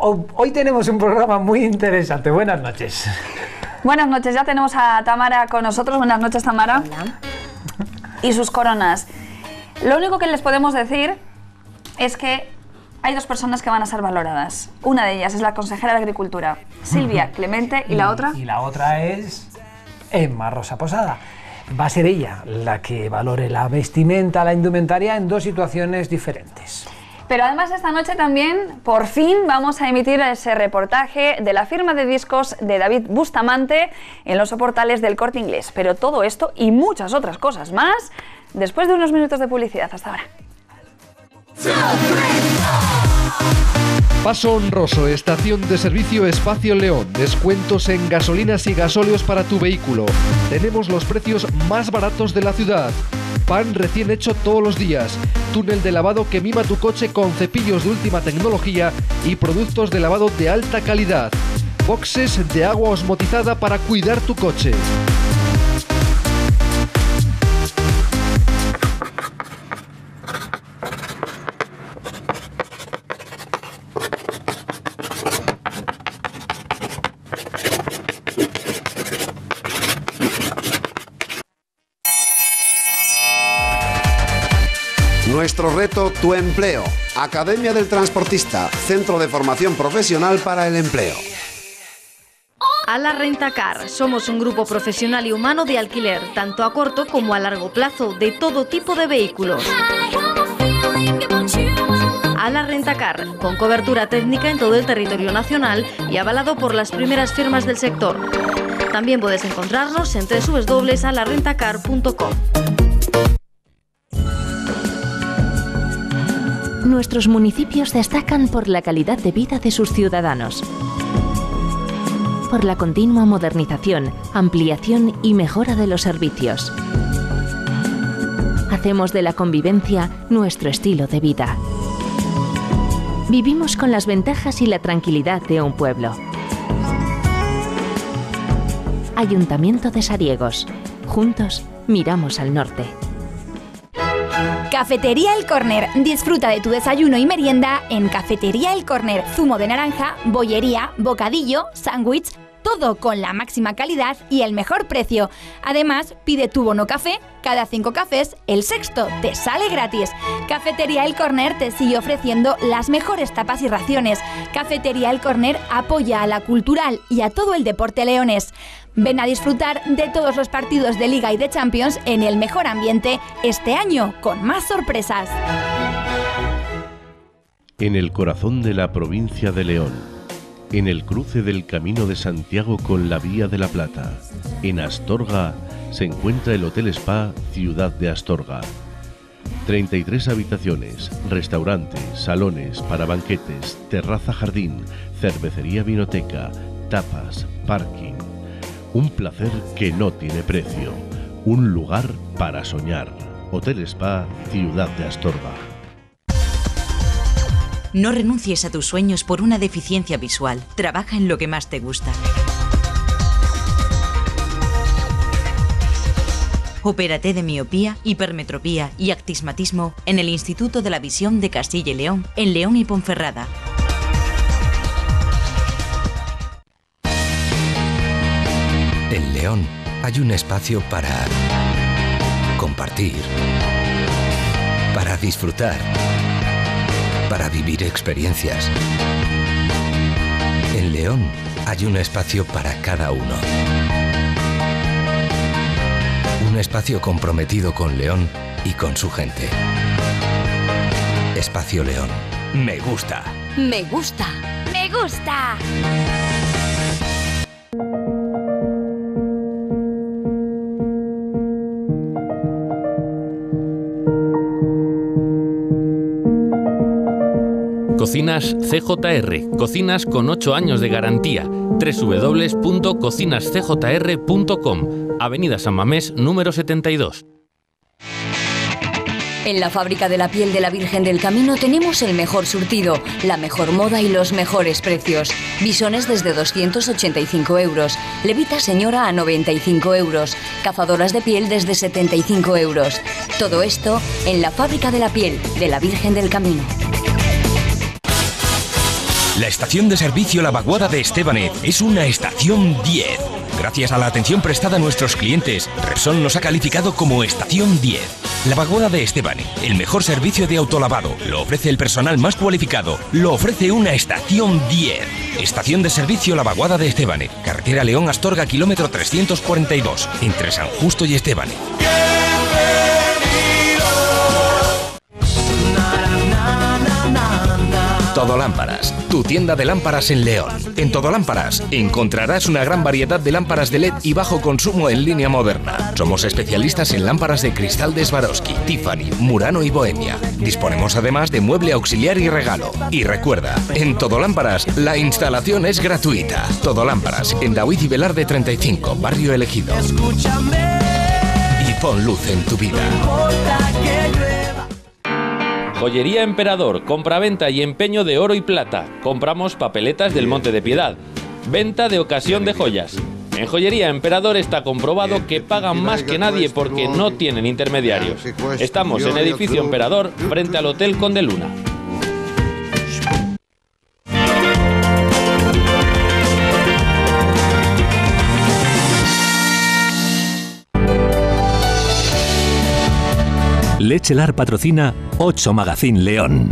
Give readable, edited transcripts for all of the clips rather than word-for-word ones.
Hoy tenemos un programa muy interesante. Buenas noches. Buenas noches, ya tenemos a Tamara con nosotros. Buenas noches, Tamara. Hola. Y sus coronas. Lo único que les podemos decir es que hay dos personas que van a ser valoradas. Una de ellas es la consejera de Agricultura, Silvia Clemente, y la otra... Y la otra es Emma Rosa Posada. Va a ser ella la que valore la vestimenta, la indumentaria en dos situaciones diferentes. Pero además esta noche también, por fin, vamos a emitir ese reportaje de la firma de discos de David Bustamante en los soportales del Corte Inglés. Pero todo esto y muchas otras cosas más después de unos minutos de publicidad. Hasta ahora. Paso Honroso, estación de servicio Espacio León. Descuentos en gasolinas y gasóleos para tu vehículo. Tenemos los precios más baratos de la ciudad. Pan recién hecho todos los días. Túnel de lavado que mima tu coche con cepillos de última tecnología y productos de lavado de alta calidad. Boxes de agua osmotizada para cuidar tu coche. Nuestro reto, tu empleo. Academia del Transportista, centro de formación profesional para el empleo. Ala Rentacar. Somos un grupo profesional y humano de alquiler, tanto a corto como a largo plazo, de todo tipo de vehículos. Ala Rentacar, con cobertura técnica en todo el territorio nacional y avalado por las primeras firmas del sector. También puedes encontrarnos en www.alarentacar.com. Nuestros municipios destacan por la calidad de vida de sus ciudadanos, por la continua modernización, ampliación y mejora de los servicios. Hacemos de la convivencia nuestro estilo de vida. Vivimos con las ventajas y la tranquilidad de un pueblo. Ayuntamiento de Sariegos. Juntos miramos al norte. Cafetería El Corner. Disfruta de tu desayuno y merienda en Cafetería El Corner. Zumo de naranja, bollería, bocadillo, sándwich, todo con la máxima calidad y el mejor precio. Además, pide tu bono café. Cada 5 cafés, el sexto te sale gratis. Cafetería El Corner te sigue ofreciendo las mejores tapas y raciones. Cafetería El Corner apoya a la cultural y a todo el deporte leonés. Ven a disfrutar de todos los partidos de Liga y de Champions en el mejor ambiente este año, con más sorpresas. En el corazón de la provincia de León, en el cruce del Camino de Santiago con la Vía de la Plata, en Astorga, se encuentra el Hotel Spa Ciudad de Astorga. 33 habitaciones, restaurante, salones para banquetes, terraza jardín, cervecería vinoteca, tapas, parking. Un placer que no tiene precio. Un lugar para soñar. Hotel Spa Ciudad de Astorga. No renuncies a tus sueños por una deficiencia visual. Trabaja en lo que más te gusta. Opérate de miopía, hipermetropía y astigmatismo en el Instituto de la Visión de Castilla y León, en León y Ponferrada. En León hay un espacio para compartir, para disfrutar, para vivir experiencias. En León hay un espacio para cada uno. Un espacio comprometido con León y con su gente. Espacio León. Me gusta. Me gusta. Me gusta. Cocinas CJR, cocinas con 8 años de garantía. www.cocinascjr.com, Avenida San Mamés, número 72. En la Fábrica de la Piel de la Virgen del Camino tenemos el mejor surtido, la mejor moda y los mejores precios. Bisones desde 285 euros, levitas señora a 95 euros, cazadoras de piel desde 75 euros. Todo esto en la Fábrica de la Piel de la Virgen del Camino. La estación de servicio La Vaguada de Estébanez es una estación 10. Gracias a la atención prestada a nuestros clientes, Repsol nos ha calificado como estación 10. La Vaguada de Estébanez, el mejor servicio de autolavado, lo ofrece el personal más cualificado, lo ofrece una estación 10. Estación de servicio La Vaguada de Estébanez, carretera León-Astorga, kilómetro 342, entre San Justo y Estébanez. Todo Lámparas, tu tienda de lámparas en León. En Todo Lámparas encontrarás una gran variedad de lámparas de LED y bajo consumo en línea moderna. Somos especialistas en lámparas de cristal de Swarovski, Tiffany, Murano y Bohemia. Disponemos además de mueble auxiliar y regalo. Y recuerda, en Todo Lámparas la instalación es gratuita. Todo Lámparas, en David y Velarde 35, Barrio Elegido. Y pon luz en tu vida. Joyería Emperador, compraventa y empeño de oro y plata. Compramos papeletas del Monte de Piedad. Venta de ocasión de joyas. En Joyería Emperador está comprobado que pagan más que nadie porque no tienen intermediarios. Estamos en Edificio Emperador, frente al Hotel Conde Luna. Lechelar patrocina 8 Magazine León.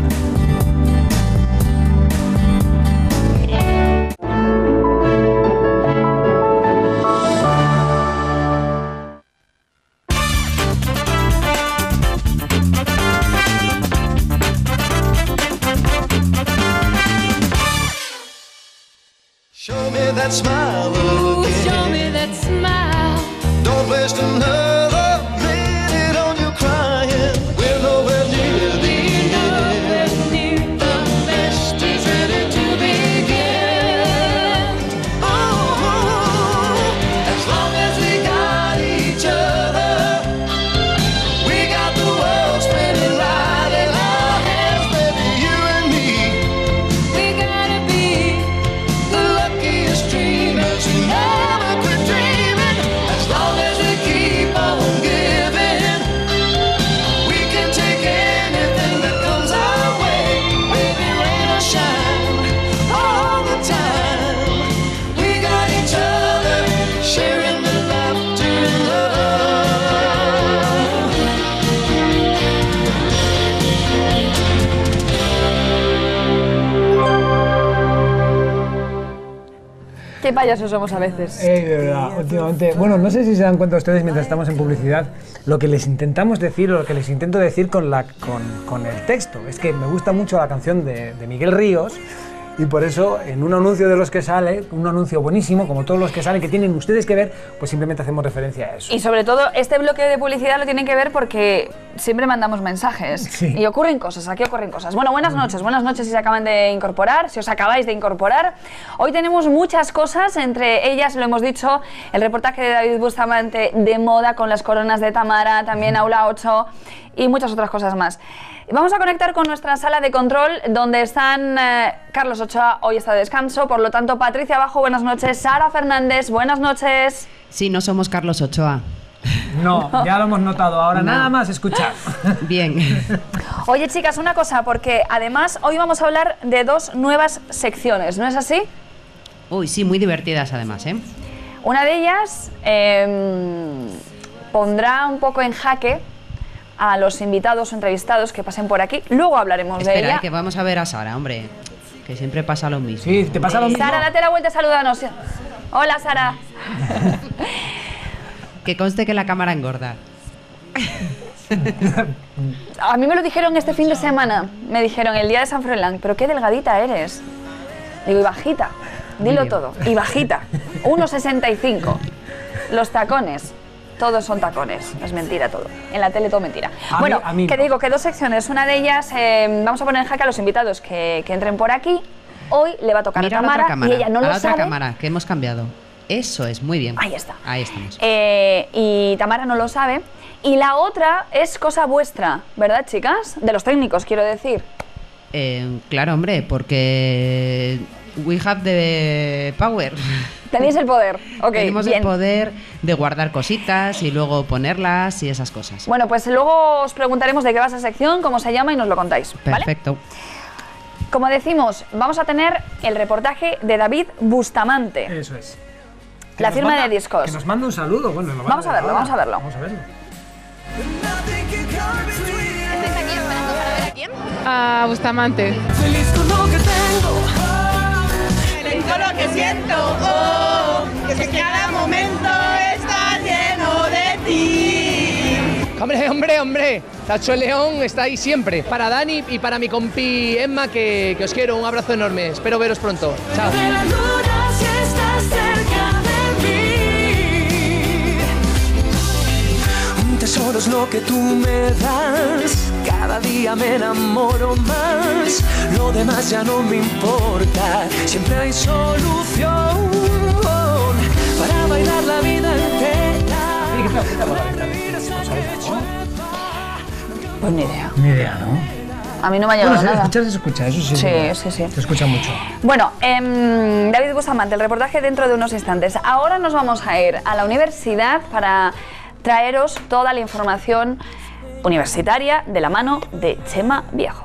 Show me that smile again. Show me that smile. Don't waste another minute on your crying. We're nowhere near the end. The best is ready to begin. Oh, as long as we got each other, we got the world spinning right in our hands, baby, you and me. We gotta be the luckiest dreamers who never quit dreaming. As long as we keep on giving, we can take anything that comes our way. Baby, rain or shine, all the time. We got each other, sharing the laughter and love. Qué payasos somos a veces. De verdad, últimamente. Bueno, no sé si se dan cuenta ustedes mientras estamos en publicidad lo que les intentamos decir o lo que les intento decir con el texto. Es que me gusta mucho la canción de Miguel Ríos y por eso en un anuncio de los que sale, un anuncio buenísimo, como todos los que salen, que tienen ustedes que ver, pues simplemente hacemos referencia a eso. Y sobre todo, este bloque de publicidad lo tienen que ver porque siempre mandamos mensajes. Sí. Y ocurren cosas, aquí ocurren cosas. Bueno, buenas noches si se acaban de incorporar, si os acabáis de incorporar. Hoy tenemos muchas cosas, entre ellas, lo hemos dicho, el reportaje de David Bustamante de moda con las coronas de Tamara, también Aula 8 y muchas otras cosas más. Vamos a conectar con nuestra sala de control, donde están Carlos Ochoa, hoy está de descanso, por lo tanto, Patricia Abajo, buenas noches, Sara Fernández, buenas noches. Sí, no somos Carlos Ochoa. No, ya lo hemos notado, ahora No. nada más escuchar. Bien. Oye, chicas, una cosa, porque además hoy vamos a hablar de dos nuevas secciones, ¿no es así? Uy, sí, muy divertidas además, ¿eh? Una de ellas pondrá un poco en jaque a los invitados o entrevistados que pasen por aquí. Luego hablaremos de Espera, ella. que vamos a ver a Sara, hombre, que siempre pasa lo mismo. Sí, te pasa lo mismo. Sara, date la vuelta, salúdanos. Hola, Sara. Que conste que la cámara engorda. A mí me lo dijeron este fin de semana. Me dijeron el día de San Froilán, pero qué delgadita eres. Digo, y bajita. Dilo Muy bien. todo. Y bajita. 1,65. Los tacones. Todos son tacones, es mentira todo. En la tele todo mentira. Bueno, a mí que no. digo que dos secciones. Una de ellas, vamos a poner en jaque a los invitados que entren por aquí. Hoy le va a tocar Mira a la otra Tamara cámara, y ella no a lo la otra sabe. cámara, que hemos cambiado. Eso es, muy bien. Ahí está. Ahí estamos. Y Tamara no lo sabe. Y la otra es cosa vuestra, ¿verdad, chicas? De los técnicos, quiero decir. Claro, hombre, porque we have the power. Tenéis el poder. Ok, Tenemos bien. el poder de guardar cositas y luego ponerlas y esas cosas. Bueno, pues luego os preguntaremos de qué va esa sección, cómo se llama y nos lo contáis, ¿vale? Perfecto. como decimos, vamos a tener el reportaje de David Bustamante. Eso es. La firma de discos. Que nos manda un saludo. Bueno, vamos a verlo, vamos a verlo. Vamos a verlo. ¿Estáis aquí esperando para ver a quién? A Bustamante. Feliz con lo que tengo, Feliz con lo que siento, que cada momento está lleno de ti. Hombre, Tacho el León está ahí siempre. Para Dani y para mi compi Emma, que os quiero, un abrazo enorme. Espero veros pronto. Chao. de la luna si estás cerca de mí. Un tesoro es lo que tú me das, cada día me enamoro más, lo demás ya no me importa, siempre hay solución para bailar la vida entera. Pues ni idea. Ni idea, ¿no? A mí no me ha llegado nada. Escuchar se escucha, eso sí. Sí. Se escucha mucho. Bueno, David Bustamante, el reportaje dentro de unos instantes. Ahora nos vamos a ir a la universidad para traeros toda la información universitaria de la mano de Chema Viejo.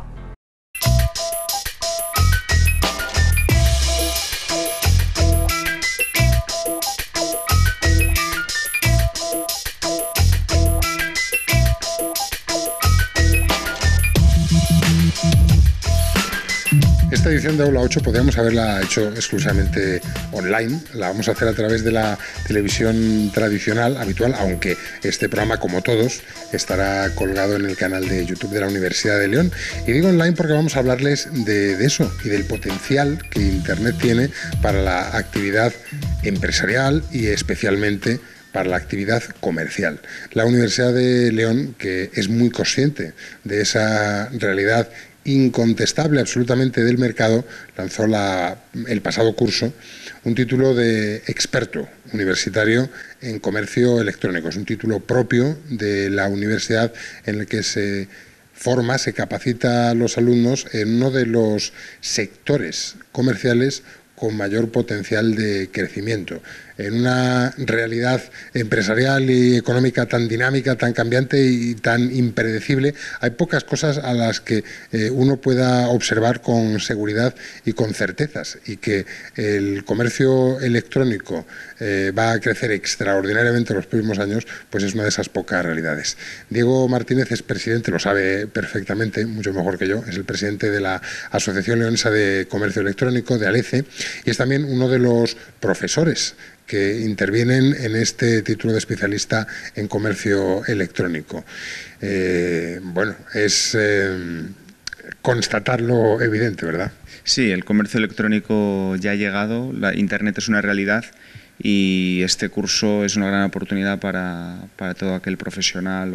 Esta edición de Aula 8 podríamos haberla hecho exclusivamente online. La vamos a hacer a través de la televisión tradicional, habitual, aunque este programa, como todos, estará colgado en el canal de YouTube de la Universidad de León. Y digo online porque vamos a hablarles de eso y del potencial que Internet tiene para la actividad empresarial y especialmente para la actividad comercial. La Universidad de León, que es muy consciente de esa realidad incontestable absolutamente del mercado, lanzó el pasado curso un título de experto universitario en comercio electrónico. Es un título propio de la universidad en el que se forma, se capacita a los alumnos en uno de los sectores comerciales con mayor potencial de crecimiento. En una realidad empresarial y económica tan dinámica, tan cambiante y tan impredecible, hay pocas cosas a las que uno pueda observar con seguridad y con certezas, y que el comercio electrónico va a crecer extraordinariamente en los próximos años, pues es una de esas pocas realidades. Diego Martínez es presidente, lo sabe perfectamente, mucho mejor que yo, es el presidente de la Asociación Leonesa de Comercio Electrónico, de ALECE, y es también uno de los profesores que intervienen en este título de especialista en comercio electrónico. Bueno, es constatar lo evidente, ¿verdad? Sí, el comercio electrónico ya ha llegado, Internet es una realidad y este curso es una gran oportunidad para todo aquel profesional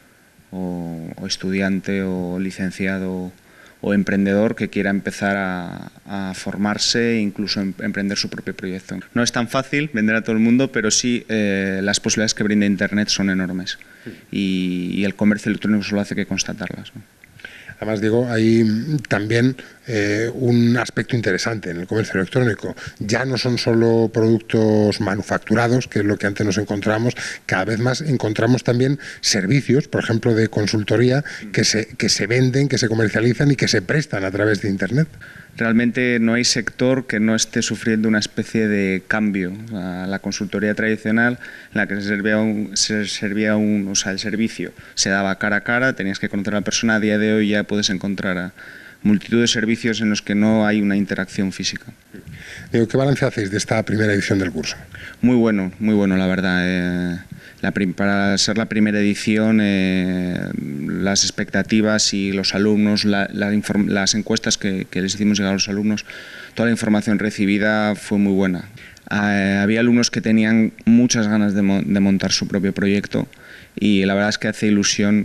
o estudiante o licenciado o emprendedor que quiera empezar a formarse e incluso emprender su propio proyecto. No es tan fácil vender a todo el mundo, pero sí las posibilidades que brinda Internet son enormes y el comercio electrónico solo hace que constatarlas, ¿no? Además, digo, hay también un aspecto interesante en el comercio electrónico. Ya no son solo productos manufacturados, que es lo que antes nos encontramos, cada vez más encontramos también servicios, por ejemplo, de consultoría, que se venden, que se comercializan y que se prestan a través de Internet. Realmente no hay sector que no esté sufriendo una especie de cambio. La consultoría tradicional, en la que se servía o sea, el servicio se daba cara a cara, tenías que conocer a la persona. A día de hoy ya puedes encontrar a multitud de servicios en los que no hay una interacción física. Digo, ¿qué balance hacéis de esta primera edición del curso? Muy bueno, la verdad. Para ser la primera edición, las expectativas y los alumnos, las encuestas que les hicimos llegar a los alumnos, toda la información recibida fue muy buena. Había alumnos que tenían muchas ganas de montar su propio proyecto y la verdad es que hace ilusión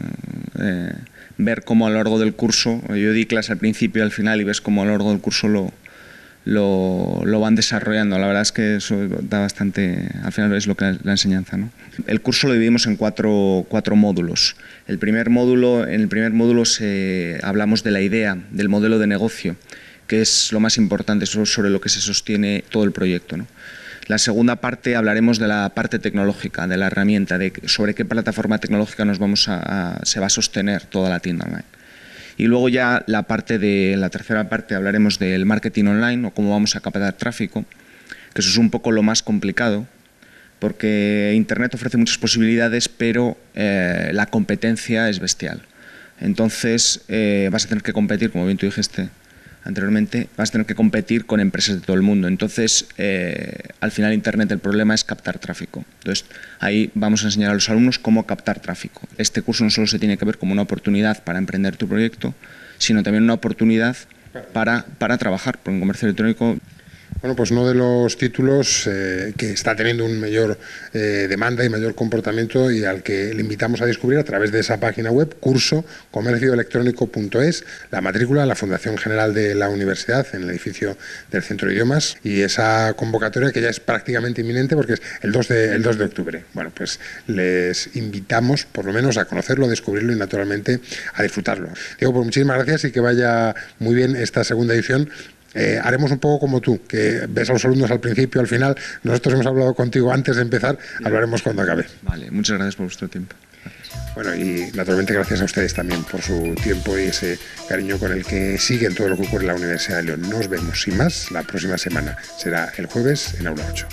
ver cómo a lo largo del curso, yo di clase al principio y al final y ves cómo a lo largo del curso lo van desarrollando. La verdad es que eso da bastante, al final es lo que la enseñanza, ¿no? El curso lo dividimos en cuatro módulos. En el primer módulo hablamos de la idea, del modelo de negocio, que es lo más importante, sobre lo que se sostiene todo el proyecto, ¿no? La segunda parte hablaremos de la parte tecnológica, de la herramienta, sobre qué plataforma tecnológica se va a sostener toda la tienda online. Y luego ya la tercera parte hablaremos del marketing online o cómo vamos a captar tráfico, que eso es un poco lo más complicado, porque Internet ofrece muchas posibilidades, pero la competencia es bestial. Entonces vas a tener que competir, como bien tú dijiste anteriormente, vas a tener que competir con empresas de todo el mundo. Entonces, al final Internet, el problema es captar tráfico. Entonces, ahí vamos a enseñar a los alumnos cómo captar tráfico. Este curso no solo se tiene que ver como una oportunidad para emprender tu proyecto, sino también una oportunidad para trabajar, porque en comercio electrónico... Bueno, pues uno de los títulos que está teniendo un mayor demanda y mayor comportamiento y al que le invitamos a descubrir a través de esa página web, cursocomercioelectrónico.es, la matrícula de la Fundación General de la Universidad en el edificio del Centro de Idiomas, y esa convocatoria que ya es prácticamente inminente porque es el 2 de octubre. Bueno, pues les invitamos por lo menos a conocerlo, a descubrirlo y naturalmente a disfrutarlo. Diego, pues muchísimas gracias y que vaya muy bien esta segunda edición. Haremos un poco como tú, que ves a los alumnos al principio, al final. Nosotros hemos hablado contigo antes de empezar, hablaremos cuando acabe. Vale, muchas gracias por vuestro tiempo. Bueno, y naturalmente gracias a ustedes también por su tiempo y ese cariño con el que siguen todo lo que ocurre en la Universidad de León. Nos vemos, sin más, la próxima semana. Será el jueves en Aula 8.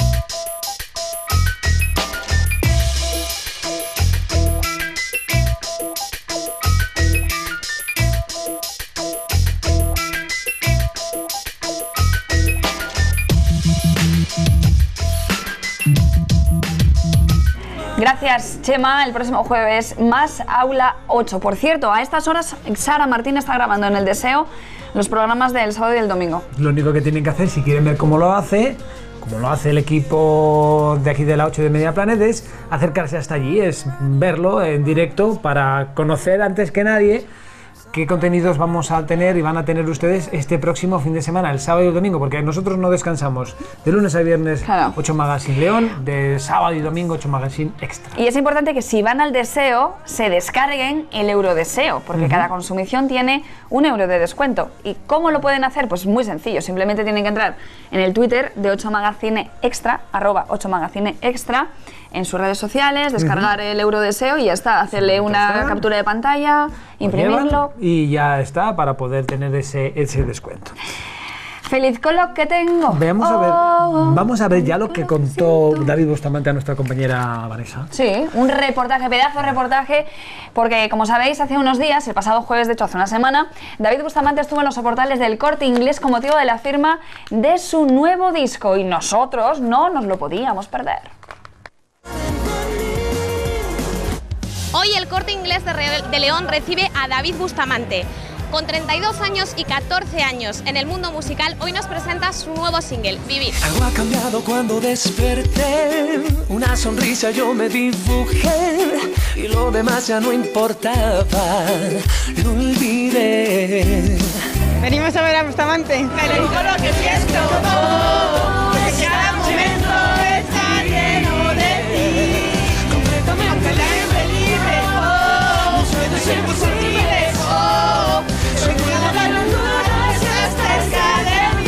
Gracias, Chema. El próximo jueves más Aula 8. Por cierto, a estas horas Sara Martín está grabando en El Deseo los programas del sábado y el domingo. Lo único que tienen que hacer, si quieren ver cómo lo hace el equipo de aquí de la 8 de Media Planet, es acercarse hasta allí, es verlo en directo para conocer antes que nadie qué contenidos vamos a tener y van a tener ustedes este próximo fin de semana, el sábado y el domingo, porque nosotros no descansamos de lunes a viernes. Claro. 8 Magazine León, de sábado y domingo 8 Magazine Extra. Y es importante que si van al Deseo se descarguen el Eurodeseo, porque cada consumición tiene €1 de descuento. ¿Y cómo lo pueden hacer? Pues muy sencillo, simplemente tienen que entrar en el Twitter de 8 Magazine Extra, @8 Magazine Extra, en sus redes sociales, descargar el Eurodeseo y ya está, hacerle una captura de pantalla, imprimirlo. Y ya está, para poder tener ese descuento. Feliz con lo que tengo. Vamos a ver ya lo que contó David Bustamante a nuestra compañera Vanessa. Sí, un reportaje, pedazo de reportaje, porque como sabéis, hace unos días, el pasado jueves, de hecho hace una semana, David Bustamante estuvo en los soportales del Corte Inglés con motivo de la firma de su nuevo disco y nosotros no nos lo podíamos perder. Hoy el Corte Inglés de León recibe a David Bustamante. Con 32 años y 14 años en el mundo musical, hoy nos presenta su nuevo single, Vivir. Algo ha cambiado cuando desperté, una sonrisa yo me dibujé y lo demás ya no importaba, lo olvidé. Venimos a ver a Bustamante. Me lo digo lo que siento, que cada momento está lleno de ti. Completamente libre, los sueños imposibles, soy buena de la luna, estás cerca de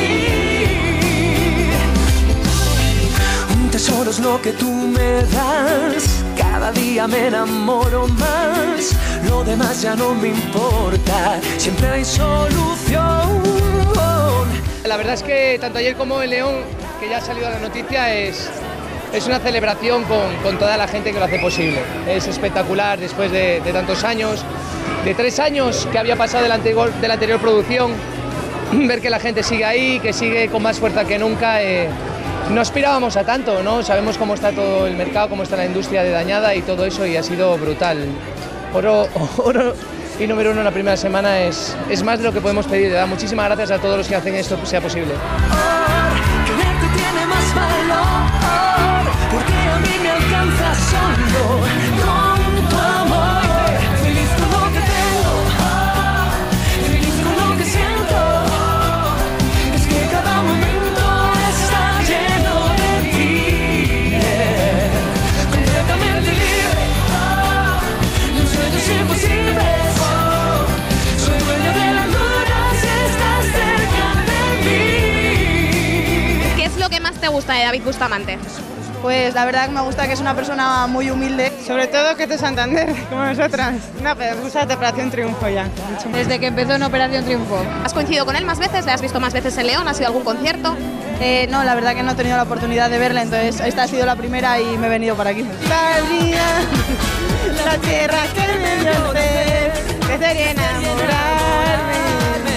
mí. Un tesoro es lo que tú me das, cada día me enamoro más, lo demás ya no me importa, siempre hay solución. La verdad es que tanto ayer como en León, que ya ha salido la noticia, es una celebración con toda la gente que lo hace posible. Es espectacular después de tantos años, de 3 años que había pasado de la anterior producción, ver que la gente sigue ahí, que sigue con más fuerza que nunca. No aspirábamos a tanto, ¿no? Sabemos cómo está todo el mercado, cómo está la industria de dañada y todo eso, y ha sido brutal. Oro y número 1 en la primera semana es más de lo que podemos pedir. De verdad, muchísimas gracias a todos los que hacen esto sea posible. Quererte tiene más valor, porque a mí me alcanza solo con tu amor. Feliz con lo que tengo, feliz con lo que siento, es que cada momento está lleno de ti, completamente libre, los sueños imposibles, soy dueño de la luna si estás cerca de mí. ¿Qué es lo que más te gusta de David Bustamante? Pues la verdad que me gusta que es una persona muy humilde, sobre todo que es de Santander, como nosotras. No, pero me gusta de Operación Triunfo ya. Desde que empezó en Operación Triunfo. ¿Has coincidido con él más veces? ¿Le has visto más veces en León? ¿Has ido a algún concierto? No, la verdad que no he tenido la oportunidad de verla, entonces esta ha sido la primera y me he venido para aquí. La tierra que me dio el ser, que sería enamorarme.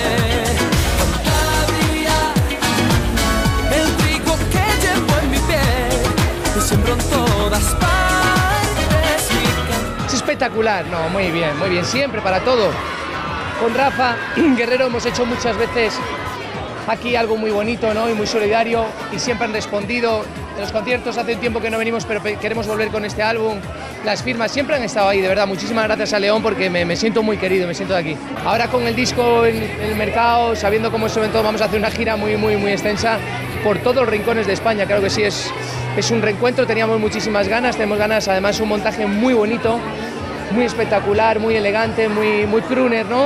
El trigo que llevo en mi piel, que siembro en todas partes. Es espectacular, no, muy bien, siempre, para todo. Con Rafa Guerrero hemos hecho muchas veces aquí algo muy bonito, ¿no? Y muy solidario, y siempre han respondido. En los conciertos hace un tiempo que no venimos, pero queremos volver con este álbum. Las firmas siempre han estado ahí, de verdad. Muchísimas gracias a León porque me siento muy querido, me siento de aquí. Ahora con el disco en el mercado, sabiendo cómo sobre todo vamos a hacer una gira muy extensa por todos los rincones de España. Claro que sí, es un reencuentro, teníamos muchísimas ganas, tenemos ganas, además un montaje muy bonito, muy espectacular, muy elegante, muy crooner, ¿no?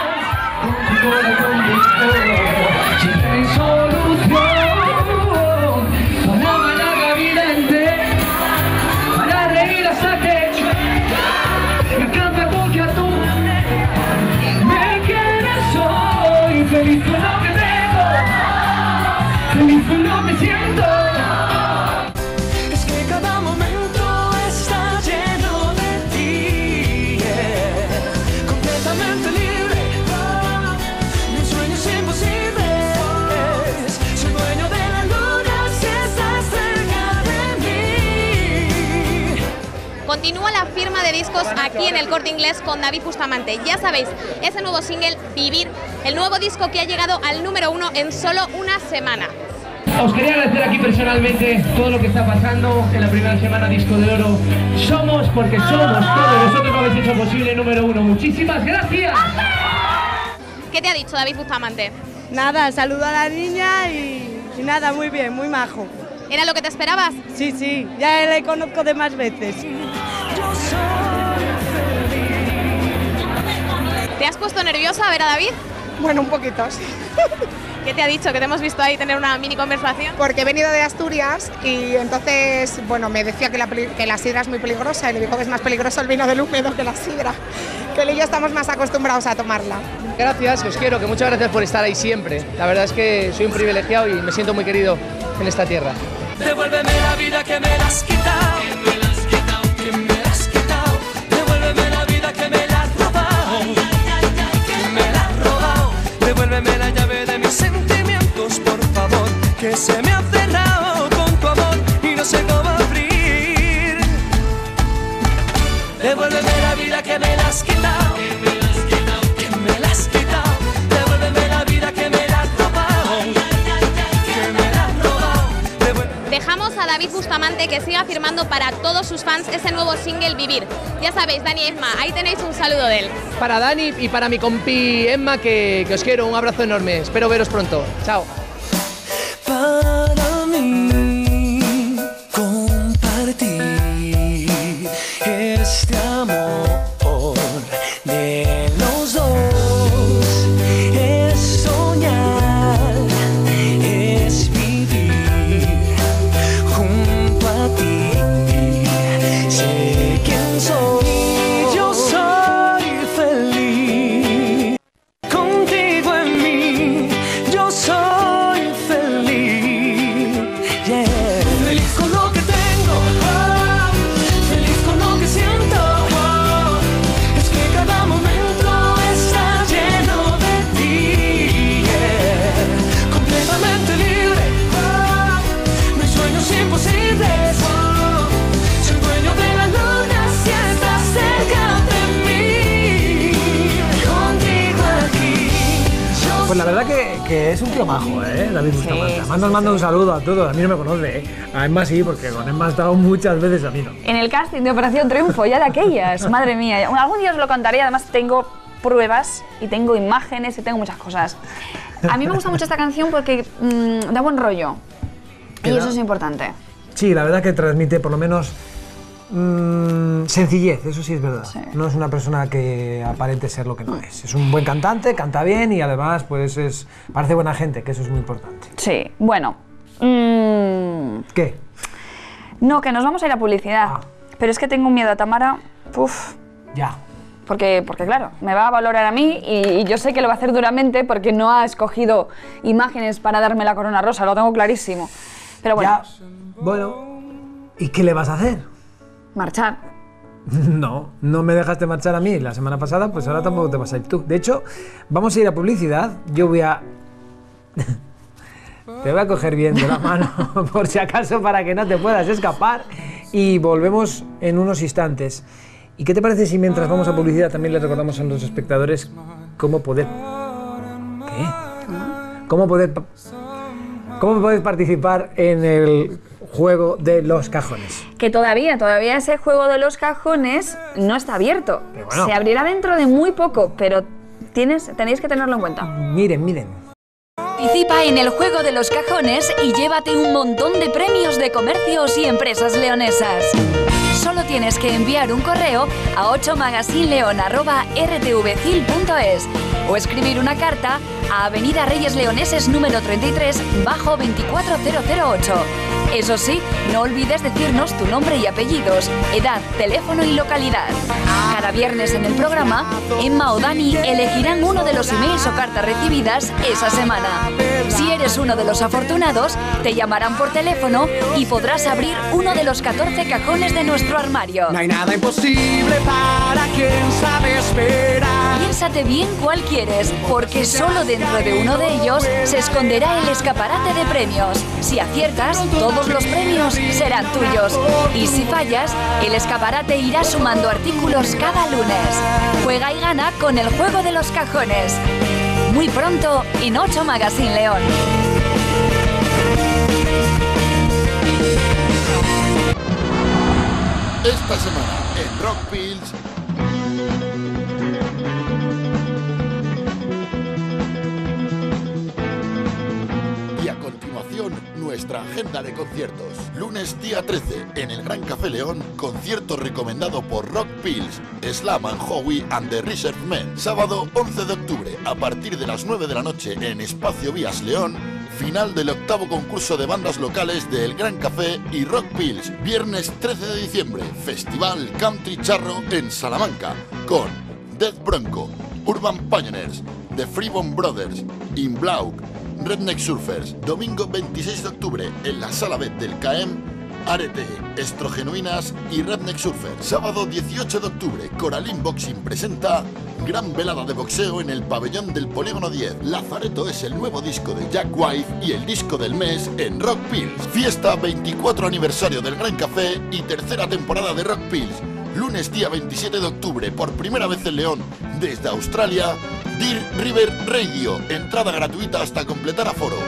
Feliz con lo que tengo, feliz con lo que siento. Es que cada momento está lleno de ti, completamente libre. Mis sueños imposibles, soy dueño de la luna si estás cerca de mí. Continúa la firma de discos aquí en el Corte Inglés con David Bustamante. Ya sabéis, ese nuevo single, Vivir, el nuevo disco que ha llegado al número 1 en solo una semana. Os quería agradecer aquí personalmente todo lo que está pasando en la primera semana Disco de Oro. Somos porque somos todos, vosotros lo habéis hecho posible, número 1. Muchísimas gracias. ¿Qué te ha dicho David Bustamante? Nada, saludo a la niña y nada, muy bien, muy majo. ¿Era lo que te esperabas? Sí, ya le conozco de más veces. ¿Te has puesto nerviosa a ver a David? Bueno, un poquito, sí. ¿Qué te ha dicho? Que te hemos visto ahí tener una mini conversación. Porque he venido de Asturias y entonces, bueno, me decía que la sidra es muy peligrosa y le dijo que es más peligroso el vino del húmedo que la sidra, que él y yo estamos más acostumbrados a tomarla. Gracias, os quiero, que muchas gracias por estar ahí siempre. La verdad es que soy un privilegiado y me siento muy querido en esta tierra. Devuélveme la vida que me la has quitado, que me la has quitado, que me la has quitado. Devuélveme la vida que me la has robado, que me la has robado. Devuélveme la llave de mis sentimientos, por favor, que se me ha cerrado con tu amor y no sé cómo abrir. Devuélveme la vida que me la has quitado, que me la has quitado, que me la has quitado. Devuélveme la vida que me la has robado, que me la has robado. Dejamos a David Bustamante que siga firmando para todos sus fans ese nuevo single Vivir. Ya sabéis, Dani y Emma, ahí tenéis un saludo de él. Para Dani y para mi compi Emma, que os quiero, un abrazo enorme. Espero veros pronto. Chao. Para mí compartir este amor de los dos es soñar, es vivir junto a ti. Sé quién soy, yo soy feliz contigo en mí. Yo soy feliz, yeah. Feliz con lo que tengo, feliz con lo que siento. Es que cada momento está lleno de ti, yeah. Completamente libre, mis sueños imposibles. Soy dueño de la luna si estás cerca de mí. Contigo aquí. Pues la verdad que es un tío majo, David Bustamante. Además nos manda un saludo a todos. A mí no me conoce, A Emma sí, porque con Emma ha estado muchas veces, a mí no. En el casting de Operación Triunfo, ya de aquellas. Madre mía. Algún día os lo contaré, además tengo pruebas y tengo imágenes y tengo muchas cosas. A mí me gusta mucho esta canción porque da buen rollo. Y eso es importante. Sí, la verdad que transmite por lo menos sencillez, eso sí es verdad. Sí. No es una persona que aparente ser lo que no es. Es un buen cantante, canta bien y además pues parece buena gente, que eso es muy importante. Sí, bueno. ¿Qué? No, que nos vamos a ir a publicidad. Pero es que tengo un miedo a Tamara. Uf. Ya. Porque claro, me va a valorar a mí y yo sé que lo va a hacer duramente porque no ha escogido imágenes para darme la corona rosa, lo tengo clarísimo. Pero bueno. Ya. Bueno, ¿y qué le vas a hacer? Marchar. No me dejaste marchar a mí la semana pasada, pues ahora tampoco te vas a ir tú. De hecho, vamos a ir a publicidad. Yo voy a... Te voy a coger bien de la mano, por si acaso, para que no te puedas escapar. Y volvemos en unos instantes. ¿Y qué te parece si mientras vamos a publicidad también les recordamos a los espectadores cómo poder... ¿Qué? ¿Cómo poder participar en el juego de los cajones? Que todavía ese juego de los cajones no está abierto. Bueno. Se abrirá dentro de muy poco, pero tenéis que tenerlo en cuenta. Miren. Participa en el juego de los cajones y llévate un montón de premios de comercios y empresas leonesas. Solo tienes que enviar un correo a 8magazineleon@rtvcil.es o escribir una carta a Avenida Reyes Leoneses número 33 bajo 24008. Eso sí, no olvides decirnos tu nombre y apellidos, edad, teléfono y localidad. Cada viernes en el programa, Emma o Dani elegirán uno de los emails o cartas recibidas esa semana. Si eres uno de los afortunados, te llamarán por teléfono y podrás abrir uno de los 14 cajones de nuestro armario. No hay nada imposible para quien sabe esperar. Piénsate bien cuál quieres, porque solo dentro de uno de ellos se esconderá el escaparate de premios. Si aciertas, todos los premios serán tuyos. Y si fallas, el escaparate irá sumando artículos cada lunes. Juega y gana con el juego de los cajones. Muy pronto en 8 Magazine León. Esta semana en Rock Pills. Y a continuación, nuestra agenda de conciertos. Lunes día 13, en el Gran Café León, concierto recomendado por Rock Pills, Slam and Howie and the Reserve Men. Sábado 11 de octubre, a partir de las 9 de la noche en Espacio Vías León, final del 8º concurso de bandas locales de El Gran Café y Rock Pills. Viernes 13 de diciembre, Festival Country Charro en Salamanca, con Death Bronco, Urban Pioneers, The Freebone Brothers, In Blau, Redneck Surfers. Domingo 26 de octubre, en la Sala B del CAEM, Arete, Estrogenuinas y Redneck Surfers. Sábado 18 de octubre, Coraline Boxing presenta gran velada de boxeo en el pabellón del Polígono 10. Lazareto es el nuevo disco de Jack White y el disco del mes en Rock Pills. Fiesta 24 aniversario del Gran Café y tercera temporada de Rock Pills. Lunes día 27 de octubre, por primera vez en León, desde Australia, Deer River Radio. Entrada gratuita hasta completar aforo.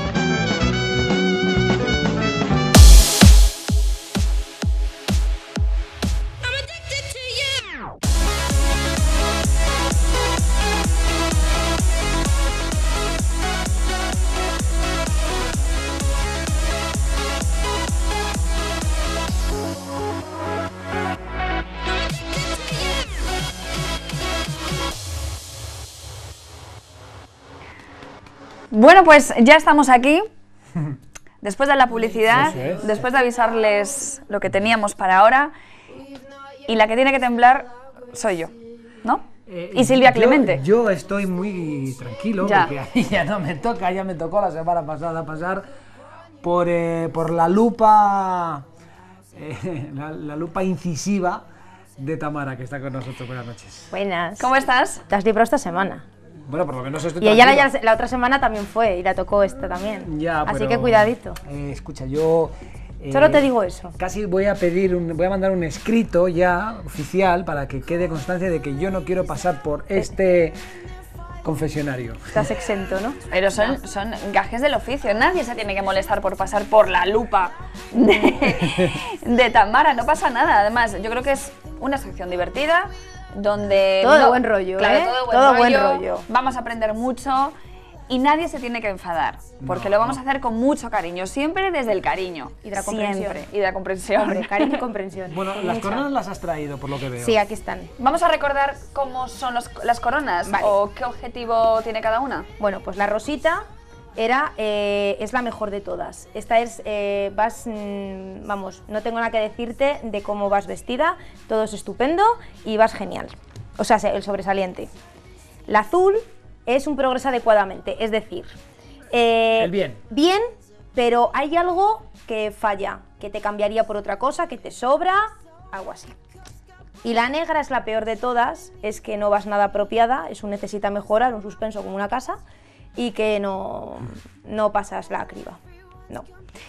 Bueno, pues ya estamos aquí. Después de la publicidad, Eso es. después de avisarles lo que teníamos para ahora, y la que tiene que temblar soy yo, ¿no? Y Silvia Clemente. Yo estoy muy tranquilo, Ya. porque a mí ya no me toca, ya me tocó la semana pasada pasar por la lupa, la lupa incisiva de Tamara, que está con nosotros. Buenas noches. Buenas. ¿Cómo estás? Te has librado esta semana. Bueno, por lo menos estoy Y ella tranquilo. la otra semana también fue y la tocó esta también. Ya, Así pero, que cuidadito. Escucha, yo... Solo te digo eso. Casi voy a mandar un escrito ya oficial para que quede constancia de que yo no quiero pasar por este confesionario. Estás exento, ¿no? Pero son gajes del oficio. Nadie se tiene que molestar por pasar por la lupa de Tamara. No pasa nada. Además, yo creo que es una sección divertida donde... Todo de buen rollo, claro, ¿eh? todo Buen rollo. Vamos a aprender mucho y nadie se tiene que enfadar, porque lo vamos a hacer con mucho cariño, siempre desde el cariño. Y de la comprensión. Siempre. Y de la comprensión. Hombre, cariño y comprensión. Bueno, las Mucha. coronas las has traído, por lo que veo. Sí, aquí están. Vamos a recordar cómo son las coronas, Vale. o qué objetivo tiene cada una. Bueno, pues la rosita es la mejor de todas. Esta es, vamos, no tengo nada que decirte de cómo vas vestida, todo es estupendo y vas genial. O sea, el sobresaliente. La azul es un progreso adecuadamente, es decir, el bien. Bien, pero hay algo que falla, que te cambiaría por otra cosa, que te sobra, algo así. Y la negra es la peor de todas, es que no vas nada apropiada, es un necesita mejorar, un suspenso como una casa, y que no pasas la criba, no.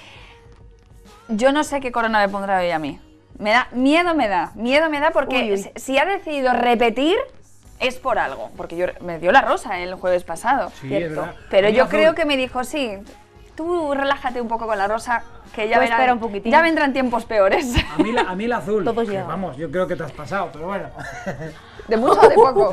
Yo no sé qué corona me pondrá hoy a mí. Miedo me da porque Uy. si ha decidido repetir es por algo, porque yo me dio la rosa el jueves pasado, Sí, ¿cierto? es verdad. Pero A mí yo azul. creo que me dijo, sí, tú relájate un poco con la rosa, que ya Tú espera un poquitín. ya vendrán tiempos peores. A mí el azul. Todos que llegan. vamos, yo creo que te has pasado, pero bueno. ¿De mucho o de poco?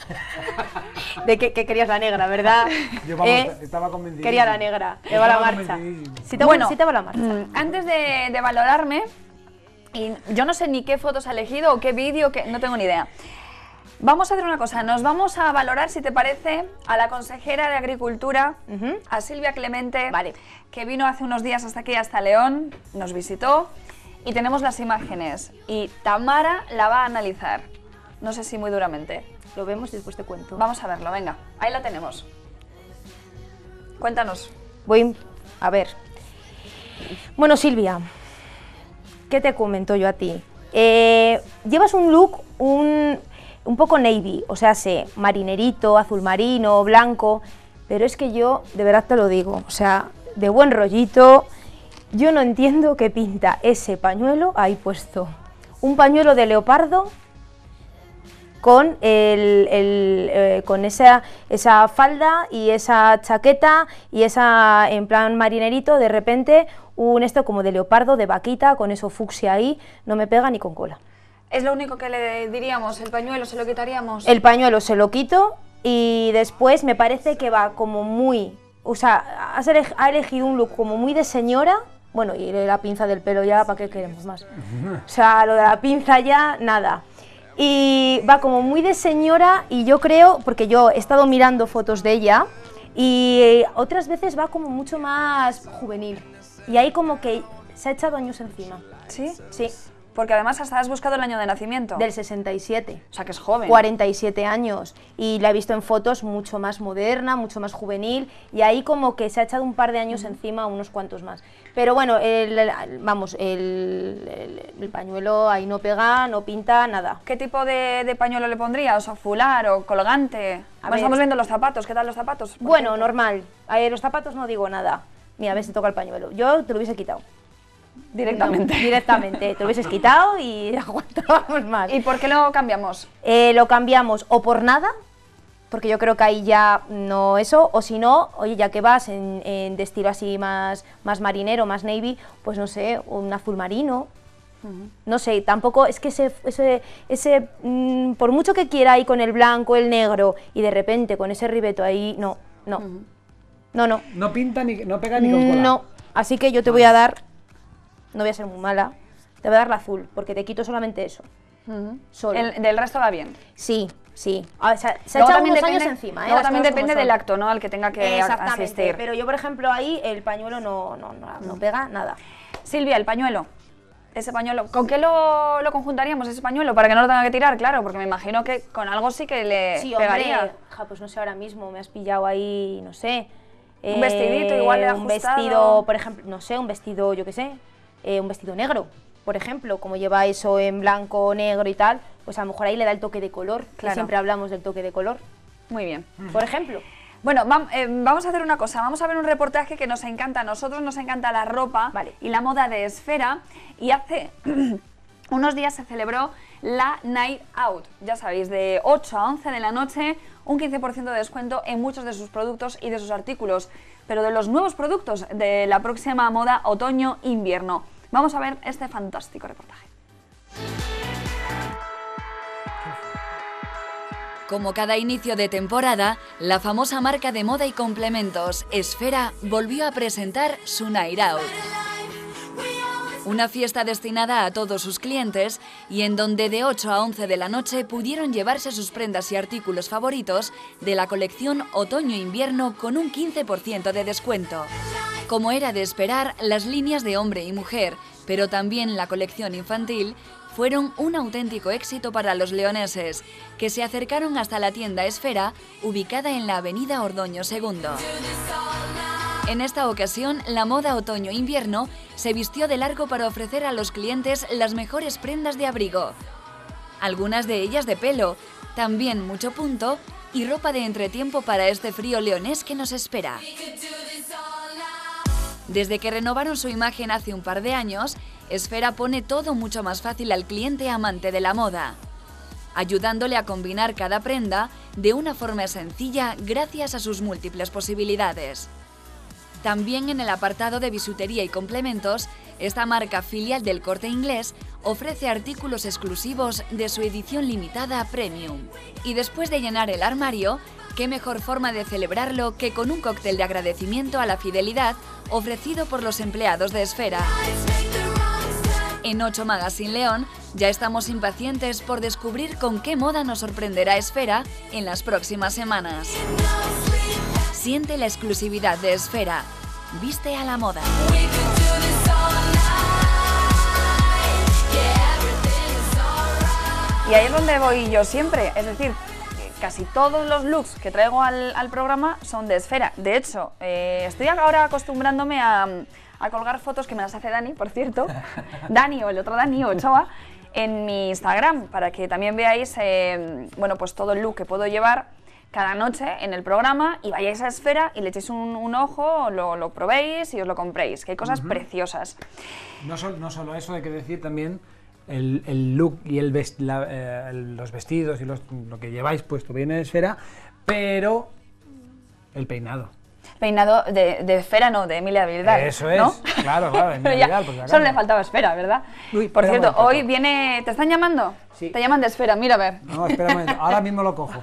De que querías la negra, ¿verdad? Yo vamos, estaba convencido. Quería la negra, te va la Estaba marcha. convencidísimo. Sí te, Bueno, sí te va la marcha. Antes de valorarme, y yo no sé ni qué fotos ha elegido o qué vídeo, no tengo ni idea. Vamos a hacer una cosa, nos vamos a valorar, si te parece, a la consejera de Agricultura, a Silvia Clemente, que vino hace unos días hasta aquí, hasta León, nos visitó y tenemos las imágenes. Y Tamara la va a analizar, no sé si muy duramente. Lo vemos y después te cuento. Vamos a verlo, venga, ahí la tenemos. Cuéntanos. Voy a ver. Bueno, Silvia, ¿qué te comento yo a ti? Llevas un look un poco navy, o sea, marinerito, azul marino, blanco, pero es que yo, de verdad te lo digo, o sea, de buen rollito, yo no entiendo qué pinta ese pañuelo ahí puesto. Un pañuelo de leopardo con, con esa falda y esa chaqueta y esa, en plan marinerito, de repente un esto como de leopardo, de vaquita, con eso fucsia ahí, no me pega ni con cola. Es lo único que le diríamos, el pañuelo se lo quitaríamos. El pañuelo se lo quito y después me parece que va como muy, o sea, ha elegido un look como muy de señora. Bueno, y la pinza del pelo ya, ¿para qué queremos más? O sea, lo de la pinza ya, nada. Y va como muy de señora y yo creo, porque yo he estado mirando fotos de ella y otras veces va como mucho más juvenil. Y ahí como que se ha echado años encima. ¿Sí? Sí. Porque además hasta has buscado el año de nacimiento. Del 67. O sea, que es joven. 47 años. Y la he visto en fotos mucho más moderna, mucho más juvenil. Y ahí como que se ha echado un par de años encima, unos cuantos más. Pero bueno, el pañuelo ahí no pega, no pinta, nada. ¿Qué tipo de pañuelo le pondría? ¿O sea, fular o colgante? A ver. Estamos viendo los zapatos. ¿Qué tal los zapatos? Bueno, normal. Los zapatos no digo nada. Mira, a ver si toca el pañuelo. Yo te lo hubiese quitado. Directamente. No, directamente. Te lo hubieses quitado y aguantábamos más. ¿Y por qué lo cambiamos? Lo cambiamos o por nada, porque yo creo que ahí ya no eso, o si no, oye, ya que vas de estilo así más marinero, más navy, pues no sé, un azul marino. No sé, tampoco es que por mucho que quiera ahí con el blanco, el negro y de repente con ese ribeto ahí, no. No pinta ni no pega ni con cola. No, así que yo te voy a dar, no voy a ser muy mala, te voy a dar la azul, porque te quito solamente eso. Solo. ¿Del resto va bien? Sí. O sea, se ha Luego echado también unos depende, años encima. luego las también cosas depende como son. del acto, ¿no? Al que tenga que Exactamente, asistir. pero yo, por ejemplo, ahí el pañuelo no pega nada. Silvia, el pañuelo. Ese pañuelo, ¿con qué lo conjuntaríamos ese pañuelo? Para que no lo tenga que tirar, claro, porque me imagino que con algo sí que le pegaría. Hombre, pues no sé, ahora mismo me has pillado ahí, no sé. Un vestidito igual un ajustado. vestido, por ejemplo, no sé, un vestido, yo qué sé, un vestido negro, por ejemplo, como lleva eso en blanco, negro y tal, pues a lo mejor ahí le da el toque de color, que Claro. siempre hablamos del toque de color. Muy bien. Por ejemplo. Bueno, vamos a hacer una cosa, vamos a ver un reportaje que nos encanta, a nosotros nos encanta la ropa y la moda de Esfera, y hace unos días se celebró la Night Out, ya sabéis, de 8 a 11 de la noche, un 15% de descuento en muchos de sus productos y de sus artículos, pero de los nuevos productos de la próxima moda otoño-invierno. Vamos a ver este fantástico reportaje. Como cada inicio de temporada, la famosa marca de moda y complementos Esfera volvió a presentar su Night Out. Una fiesta destinada a todos sus clientes y en donde de 8 a 11 de la noche pudieron llevarse sus prendas y artículos favoritos de la colección Otoño-Invierno con un 15% de descuento. Como era de esperar, las líneas de hombre y mujer, pero también la colección infantil, fueron un auténtico éxito para los leoneses, que se acercaron hasta la tienda Esfera, ubicada en la avenida Ordoño II. En esta ocasión, la moda otoño-invierno se vistió de largo para ofrecer a los clientes las mejores prendas de abrigo. Algunas de ellas de pelo, también mucho punto y ropa de entretiempo para este frío leonés que nos espera. Desde que renovaron su imagen hace un par de años, Esfera pone todo mucho más fácil al cliente amante de la moda, ayudándole a combinar cada prenda de una forma sencilla gracias a sus múltiples posibilidades. También en el apartado de bisutería y complementos, esta marca filial del Corte Inglés ofrece artículos exclusivos de su edición limitada Premium. Y después de llenar el armario, qué mejor forma de celebrarlo que con un cóctel de agradecimiento a la fidelidad ofrecido por los empleados de Esfera. En 8 Magazine León ya estamos impacientes por descubrir con qué moda nos sorprenderá Esfera en las próximas semanas. Siente la exclusividad de Esfera. Viste a la moda. Y ahí es donde voy yo siempre, es decir, casi todos los looks que traigo al programa son de Esfera. De hecho, estoy ahora acostumbrándome a colgar fotos que me las hace Dani, por cierto, Dani o el otro Dani o Ochoa, en mi Instagram, para que también veáis bueno, pues todo el look que puedo llevar cada noche en el programa y vayáis a Esfera y le echéis un ojo, lo probéis y os lo compréis, que hay cosas preciosas. No solo eso, hay que decir también el look y los vestidos y lo que lleváis puesto viene de Esfera, pero el peinado. Peinado de Esfera, no, de Emilia Vidal. Eso es, ¿no? claro, de Emilia Vidal. Pues solo le faltaba Esfera, ¿verdad? Uy, por cierto, hoy viene... ¿Te están llamando? Sí. Te llaman de Esfera, mira a ver. No, espera un momento, ahora mismo lo cojo.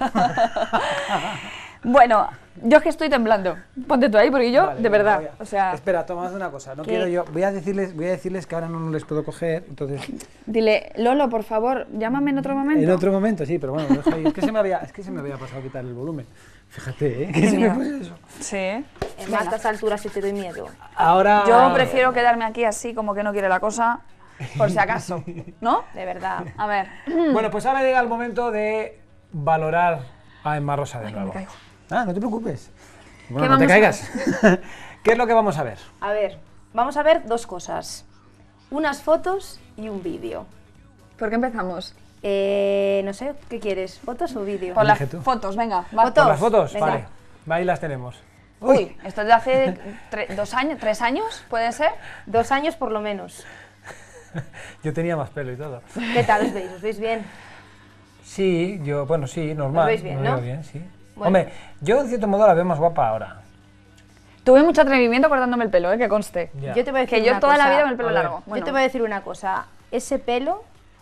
Bueno, yo es que estoy temblando. Ponte tú ahí, porque yo, Vale, de verdad, voy a... o sea... Espera, toma, haz una cosa, no quiero yo... Voy a decirles que ahora no les puedo coger, entonces... Dile, Lolo, por favor, llámame en otro momento. En otro momento, sí, pero bueno, deja ahí. Es que se me había pasado a quitar el volumen. Fíjate, que se me fue eso. Sí. En estas alturas si te doy miedo. Ahora... Yo prefiero quedarme aquí así, como que no quiere la cosa, por si acaso, ¿no? De verdad. A ver. Bueno, pues ahora llega el momento de valorar a Emma Rosa de nuevo. Me caigo. Ah, no te preocupes. Bueno, no te caigas. ¿Qué es lo que vamos a ver? A ver, vamos a ver dos cosas. Unas fotos y un vídeo. ¿Por qué empezamos? No sé, ¿qué quieres? ¿Fotos o vídeo? Por las fotos, venga. Va. ¿Por las fotos? Venga. Vale. Ahí las tenemos. Uy, esto es de hace 2 años, 3 años, ¿puede ser? 2 años por lo menos. Yo tenía más pelo y todo. ¿Qué tal os veis? ¿Os veis bien? Sí, sí, normal. ¿Os veis bien, me no? veo bien, sí. Bueno. Hombre, yo en cierto modo la veo más guapa ahora. Tuve mucho atrevimiento cortándome el pelo, que conste. Ya. Yo te voy a decir Que yo una toda la cosa. vida con el pelo A ver. largo. Bueno. Yo te voy a decir una cosa. Ese pelo,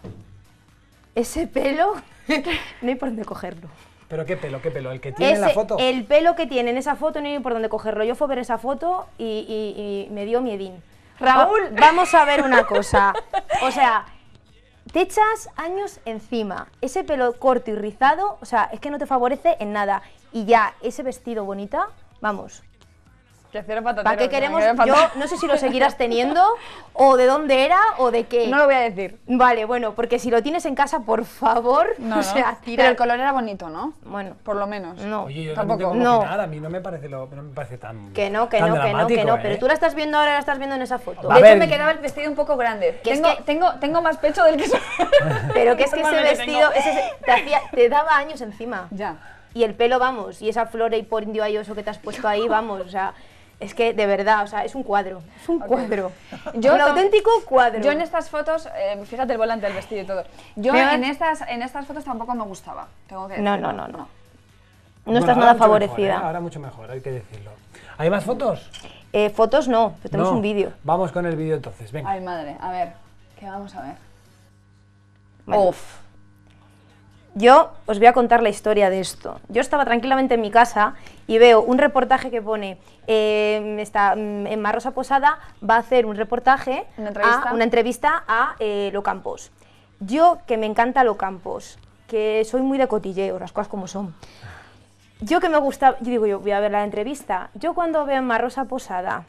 no hay por dónde cogerlo. ¿Pero qué pelo? ¿El que tiene en la foto? El pelo que tiene en esa foto no hay por dónde cogerlo. Yo fui a ver esa foto y me dio miedín. Raúl, vamos a ver una cosa. O sea, te echas años encima. Ese pelo corto y rizado, o sea, es que no te favorece en nada. Y ya, ese vestido bonita, vamos. ¿Para qué queremos? Yo no sé si lo seguirás teniendo, o de dónde era, o de qué. No lo voy a decir. Vale, bueno, porque si lo tienes en casa, por favor, No, o sea, tira. Pero el color era bonito, ¿no? Bueno, por lo menos. No. Oye, yo tampoco. tampoco tengo que opinar, a mí no me parece tan Que no, dramático, pero tú la estás viendo ahora, la estás viendo en esa foto. De hecho, me quedaba el vestido un poco grande. Que es Tengo más pecho del que soy. Pero que es que ese Normalmente vestido tengo. te daba años encima. Ya. Y el pelo, vamos, y esa flor y por indio ayoso que te has puesto ahí, vamos, o sea, es que de verdad, o sea, es un cuadro, es un cuadro. Un auténtico cuadro. Yo en estas fotos, fíjate el volante del vestido y todo. Yo Mira. en estas fotos tampoco me gustaba. Tengo que No, decirlo. no, no, no. No Bueno, estás ahora nada mucho favorecida. mejor, ahora mucho mejor, hay que decirlo. ¿Hay más fotos? Fotos no, pero tenemos No. un vídeo. Vamos con el vídeo entonces, venga. Ay, madre, a ver, ¿qué vamos a ver? Bueno. Uf. Yo os voy a contar la historia de esto. Yo estaba tranquilamente en mi casa y veo un reportaje que pone Emma Rosa Posada va a hacer un reportaje, una entrevista a Locampos. Yo, que me encanta Locampos, que soy muy de cotilleo, las cosas como son. Yo que me gusta, yo digo, yo voy a ver la entrevista. Yo cuando veo a Emma Rosa Posada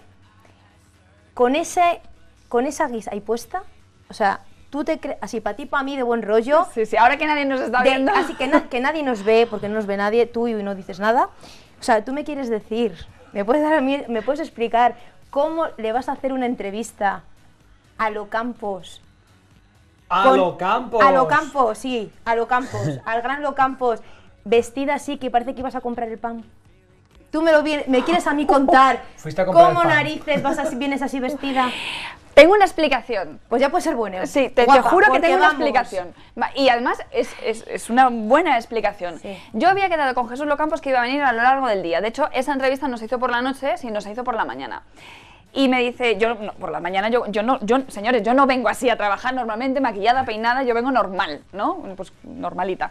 con esa guisa ahí puesta, o sea, tú te crees, así para ti, para mí, de buen rollo. Sí, ahora que nadie nos está viendo. Así que nadie nos ve, porque no nos ve nadie, tú y no dices nada. O sea, tú me quieres decir, me puedes explicar cómo le vas a hacer una entrevista a Locampos. ¡A Locampos! A Locampos, sí, a Locampos, al gran Locampos, vestida así que parece que ibas a comprar el pan. Tú me quieres a mí contar cómo narices vienes así vestida. Tengo una explicación. Pues ya puede ser buena. Sí, te juro que tengo una explicación. Y además es una buena explicación. Sí. Yo había quedado con Jesús Locampos que iba a venir a lo largo del día. De hecho, esa entrevista no se hizo por la noche, sino se hizo por la mañana. Y me dice, por la mañana señores, yo no vengo así a trabajar normalmente, maquillada, peinada, yo vengo normal, ¿no? Pues normalita.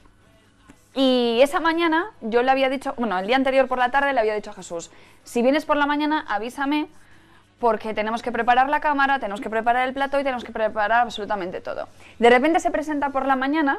Y esa mañana yo le había dicho, el día anterior por la tarde le había dicho a Jesús, si vienes por la mañana avísame porque tenemos que preparar la cámara, tenemos que preparar el plato y tenemos que preparar absolutamente todo. De repente se presenta por la mañana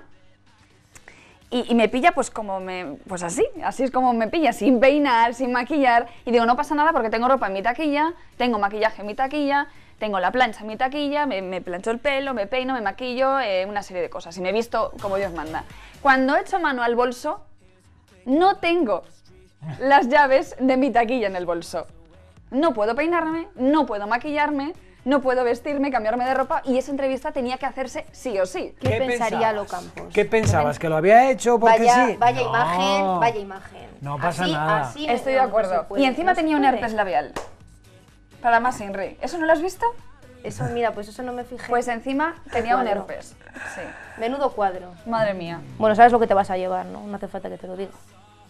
y me pilla pues así es como me pilla, sin peinar, sin maquillar, y digo, no pasa nada porque tengo ropa en mi taquilla, tengo maquillaje en mi taquilla, tengo la plancha en mi taquilla, me plancho el pelo, me peino, me maquillo, una serie de cosas, y me he visto como Dios manda. Cuando echo mano al bolso, no tengo las llaves de mi taquilla en el bolso. No puedo peinarme, no puedo maquillarme, no puedo vestirme, cambiarme de ropa, y esa entrevista tenía que hacerse sí o sí. ¿Qué pensaría Locampos? ¿Qué pensabas? ¿Que lo había hecho porque sí? Vaya imagen. No pasa nada. Estoy de acuerdo. Y encima tenía un herpes labial. Para más Inri. ¿Eso no lo has visto? Eso, mira, pues eso no me fijé. Pues encima tenía un herpes. Sí. Menudo cuadro. Madre mía. Bueno, sabes lo que te vas a llevar, ¿no? No hace falta que te lo diga.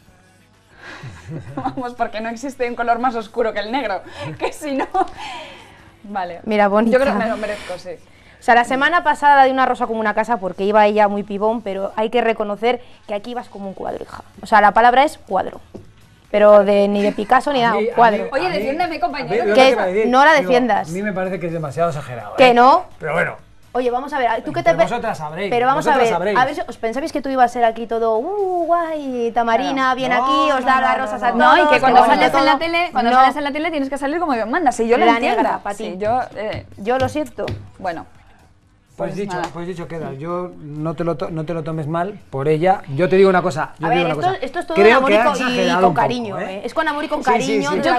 Vamos, porque no existe un color más oscuro que el negro. Que si no... Vale. Mira, bonita. Yo creo que me lo merezco, sí. O sea, la semana pasada di una rosa como una casa porque iba ella muy pibón, pero hay que reconocer que aquí ibas como un cuadro, hija. O sea, la palabra es cuadro. Pero ni de Picasso ni nada, un cuadro. Oye, defiéndeme, compañero. No la defiendas. A mí me parece que es demasiado exagerado. ¿Que no? Pero bueno. Oye, vamos a ver, ¿tú qué te... Pero vosotras sabréis. Pero vamos a ver, ¿os pensabais que tú ibas a ser aquí todo, guay, Tamarina, viene aquí, os da las rosas a todos? No, y que cuando sales en la tele, sales en la tele tienes que salir como Dios manda. Si yo lo entiendo. Negra, para ti. Yo lo siento. Bueno. Pues dicho queda. Yo no te lo tomes mal por ella. Yo te digo una cosa. Esto es todo con amor y con cariño, ¿eh? Es con amor y con cariño. Yo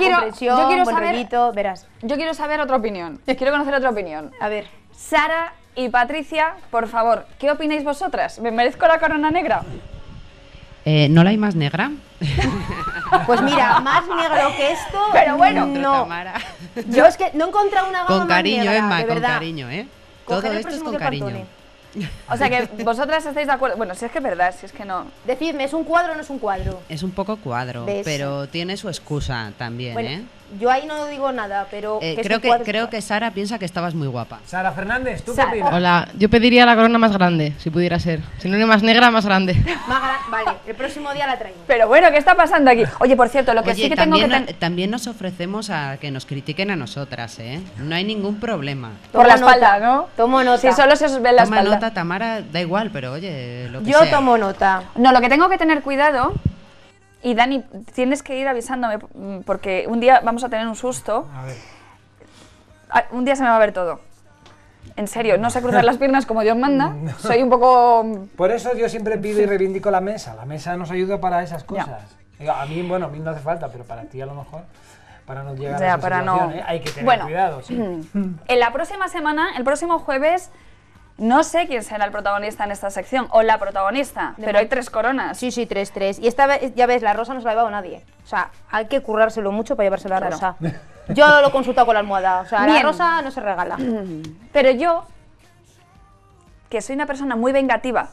quiero saber otra opinión. Quiero conocer otra opinión. A ver. Sara y Patricia, por favor, ¿qué opináis vosotras? ¿Me merezco la corona negra? ¿No la hay más negra? Pues mira, más negro que esto, pero bueno, no. Yo es que no he encontrado una gama con cariño, más negra, Emma, de con verdad. cariño, ¿eh? Todo esto es con cariño. O sea que vosotras estáis de acuerdo. Bueno, si es que es verdad, si es que no. Decidme, ¿es un cuadro o no es un cuadro? Es un poco cuadro, pero tiene su excusa también, bueno, ¿eh? Yo ahí no digo nada, pero creo que Sara piensa que estabas muy guapa. Sara Fernández, ¿tú qué opinas? Hola, yo pediría la corona más grande, si pudiera ser. Si no es más negra, más grande. Vale, el próximo día la traigo. Pero bueno, ¿qué está pasando aquí? Oye, por cierto, lo que sí que también, tengo que... También nos ofrecemos a que nos critiquen a nosotras, ¿eh? No hay ningún problema. Por la espalda, ¿no? Tomo nota. Si solo se os ve la espalda. Toma nota, Tamara, da igual, pero oye, lo que yo sea. Tomo nota. No, lo que tengo que tener cuidado... Y Dani, tienes que ir avisándome porque un día vamos a tener un susto. A ver. Un día se me va a ver todo. En serio, no sé cruzar las piernas como Dios manda. Soy un poco... Por eso yo siempre pido y reivindico la mesa. La mesa nos ayuda para esas cosas. A mí, a mí no hace falta, pero para ti a lo mejor, para no llegar a esa situación, hay que tener cuidado. Sí. En la próxima semana, el próximo jueves... No sé quién será el protagonista en esta sección, o la protagonista, pero hay 3 coronas. Sí, 3. Y esta vez, ya ves, la rosa no se la ha llevado nadie. O sea, hay que currárselo mucho para llevarse la rosa. Yo lo he consultado con la almohada, o sea, la rosa no se regala. Pero yo, que soy una persona muy vengativa,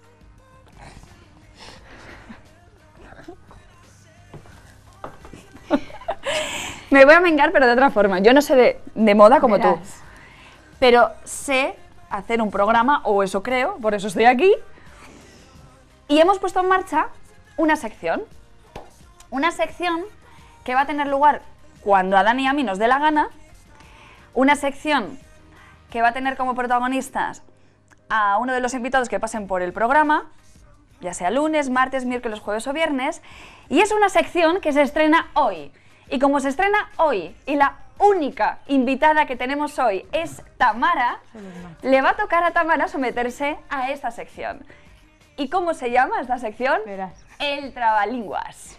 me voy a vengar, pero de otra forma. Yo no sé de moda como tú, pero sé... hacer un programa, o eso creo, por eso estoy aquí, Y hemos puesto en marcha una sección. Una sección que va a tener lugar cuando a Dani y a mí nos dé la gana. Una sección que va a tener como protagonistas a uno de los invitados que pasen por el programa, ya sea lunes, martes, miércoles, jueves o viernes. Y es una sección que se estrena hoy. Y como se estrena hoy y la única invitada que tenemos hoy es Tamara, le va a tocar a Tamara someterse a esta sección. ¿Y cómo se llama esta sección? Verás. El Trabalinguas.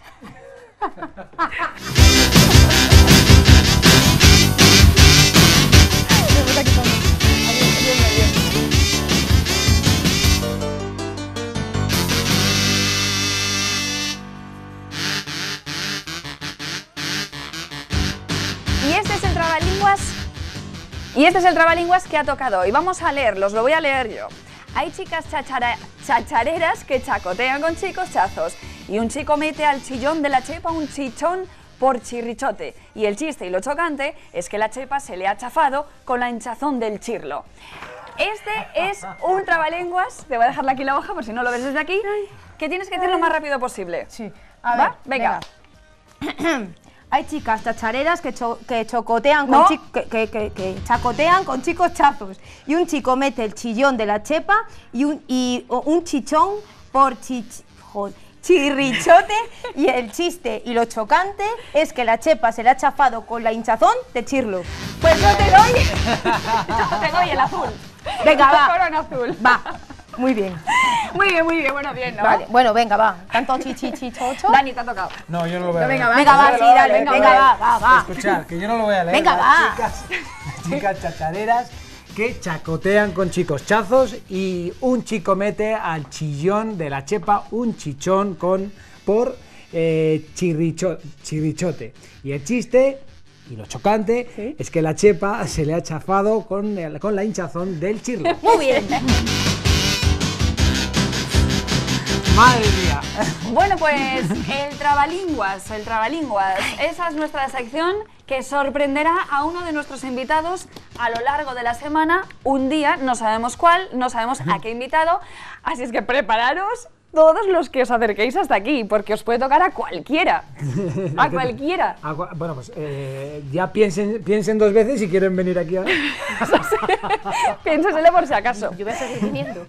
Y este es el Trabalinguas. Y este es el Trabalinguas que ha tocado hoy. Vamos a leerlos, lo voy a leer yo. Hay chicas chachareras que chacotean con chicos chazos. Y un chico mete al chillón de la chepa un chichón por chirrichote. Y el chiste y lo chocante es que la chepa se le ha chafado con la hinchazón del chirlo. Este es un Trabalenguas, te voy a dejar aquí la hoja por si no lo ves desde aquí, que tienes que decir lo más rápido posible. Sí. A ver, venga. Hay chicas chachareras que chacotean con chicos chazos. Y un chico mete el chillón de la chepa y un chichón por chirrichote. Y el chiste y lo chocante es que la chepa se le ha chafado con la hinchazón de chirlo. Pues yo te doy el azul. Venga, va. Corona azul. Va. Muy bien. Muy bien, bueno, bien, ¿no? Vale, bueno, venga, va. Tanto chichocho. Dani, te ha tocado. No, yo no lo voy a leer. Venga, va, sí, dale. Venga, va. Escuchad, que yo no lo voy a leer. Venga, va. Las chicas chachareras que chacotean con chicos chazos y un chico mete al chillón de la chepa un chichón por chirrichote. Y el chiste y lo chocante es que la chepa se le ha chafado con la hinchazón del chirlo. Muy bien. Madre mía. Bueno, pues el Trabalinguas. Esa es nuestra sección que sorprenderá a uno de nuestros invitados a lo largo de la semana. Un día, no sabemos cuál, no sabemos a qué invitado. Así es que prepararos todos los que os acerquéis hasta aquí, porque os puede tocar a cualquiera. A cualquiera. Bueno, pues ya piensen dos veces si quieren venir aquí ahora. Piénsaselo por si acaso. Yo voy a seguir viniendo.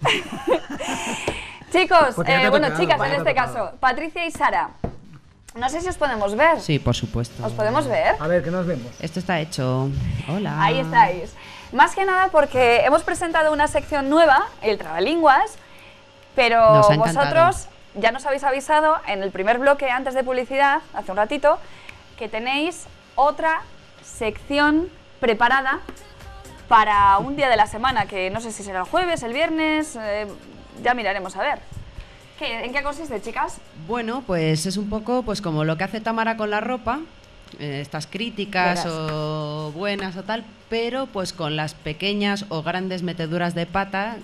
Chicos, chicas en este caso, Patricia y Sara, no sé si os podemos ver. Sí, por supuesto. ¿Os podemos ver? A ver, que nos vemos. Esto está hecho. Hola. Ahí estáis. Más que nada porque hemos presentado una sección nueva, el Trabalinguas, pero vosotros ya nos habéis avisado en el primer bloque antes de publicidad, hace un ratito, que tenéis otra sección preparada para un día de la semana, que no sé si será el jueves, el viernes, ya miraremos a ver. ¿En qué consiste, chicas? Bueno, pues es un poco pues como lo que hace Tamara con la ropa, estas críticas o buenas o tal, pero pues con las pequeñas o grandes meteduras de pata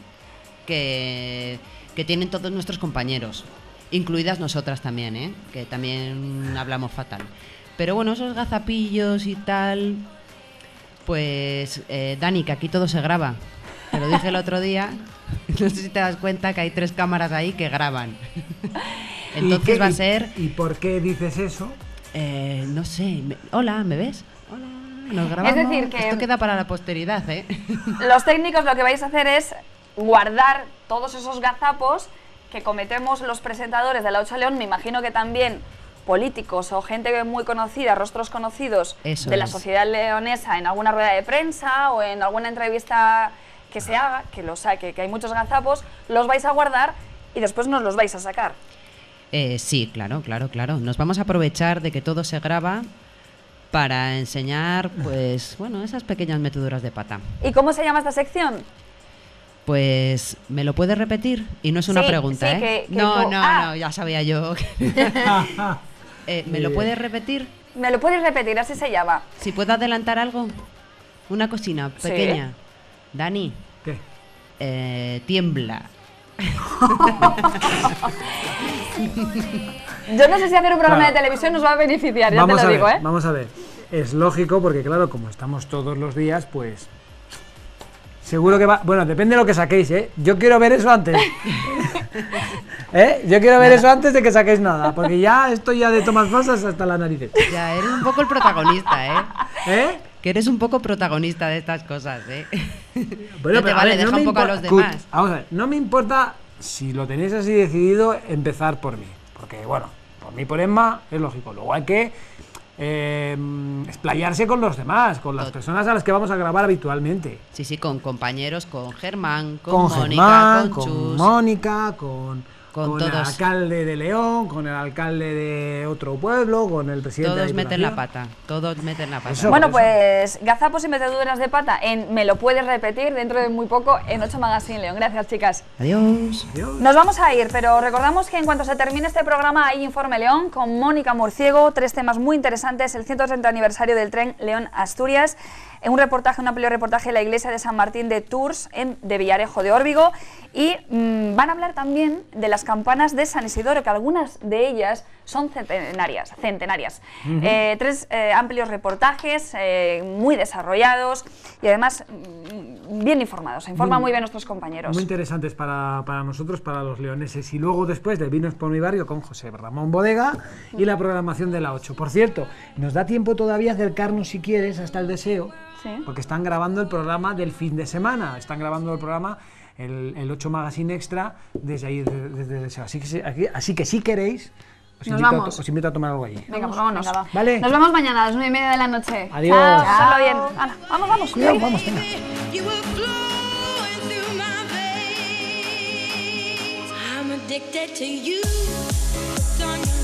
que tienen todos nuestros compañeros, incluidas nosotras también, que también hablamos fatal. Pero bueno, esos gazapillos y tal, pues Dani, que aquí todo se graba. Te lo dije el otro día, no sé si te das cuenta que hay 3 cámaras ahí que graban. Entonces va a ser... ¿Y por qué dices eso? No sé. Hola, ¿me ves? Hola, nos grabamos. Es decir, que esto queda para la posteridad, Los técnicos lo que vais a hacer es guardar todos esos gazapos que cometemos los presentadores de La 8 León, me imagino que también políticos o gente muy conocida, rostros conocidos de la sociedad leonesa en alguna rueda de prensa o en alguna entrevista que se haga, que hay muchos gazapos, los vais a guardar y después nos los vais a sacar. Sí, claro. Nos vamos a aprovechar de que todo se graba para enseñar, pues, bueno, esas pequeñas meteduras de pata. ¿Y cómo se llama esta sección? Pues, ¿me lo puedes repetir? Y no es una pregunta, ¿eh? No, ya sabía yo. ¿Me lo puedes repetir? Me lo puedes repetir, así se llama. Si puedo adelantar algo, una cocina pequeña. Sí. Dani. ¿Qué? Tiembla. Yo no sé si hacer un programa de televisión nos va a beneficiar, ya te lo digo, ¿eh? Vamos a ver. Es lógico porque, claro, como estamos todos los días, pues... Seguro que va... Bueno, depende de lo que saquéis, ¿eh? Yo quiero ver eso antes. Yo quiero ver eso antes de que saquéis nada, porque ya estoy ya de tomas falsas hasta la nariz. Ya, eres un poco el protagonista, Que eres un poco protagonista de estas cosas, Bueno, no te vale, deja un poco a los demás. Vamos a ver, no me importa si lo tenéis así decidido empezar por mí, porque bueno, por mí, por Emma, es lógico. Luego hay que explayarse con los demás, con las personas a las que vamos a grabar habitualmente. Sí, con compañeros, con Germán, Con Mónica, Germán, con Chus. con Mónica, con el todos. alcalde de León, con el alcalde de otro pueblo, con el presidente Todos de la meten la Diputación. pata, todos meten la pata. Eso, Bueno, por eso. pues gazapos y meteduras de pata en Me lo puedes repetir dentro de muy poco en 8 Magazine León. Gracias, chicas. Adiós. Nos vamos a ir, pero recordamos que en cuanto se termine este programa hay Informe León con Mónica Murciego, 3 temas muy interesantes, el 130 aniversario del tren León-Asturias, un reportaje, un amplio reportaje de la iglesia de San Martín de Tours de Villarejo de Órbigo y van a hablar también de las campanas de San Isidoro, que algunas de ellas son centenarias. 3 amplios reportajes muy desarrollados y además bien informados, se informan muy bien nuestros compañeros. Muy interesantes para nosotros, para los leoneses. Y luego después de Vinos por mi barrio con José Ramón Bodega y la programación de la 8. Por cierto, nos da tiempo todavía acercarnos, si quieres, hasta el deseo, porque están grabando el programa del fin de semana, están grabando el programa, el 8 Magazine Extra, desde ahí, desde el deseo. Así que si queréis, os invito a tomar algo allí. Venga, pues vámonos. Venga, va. Vale. Nos vemos mañana a las 9:30 de la noche. Adiós. Chao. Pasadlo bien. Hala, vamos. Cuidado, vamos, venga. I'm addicted to you.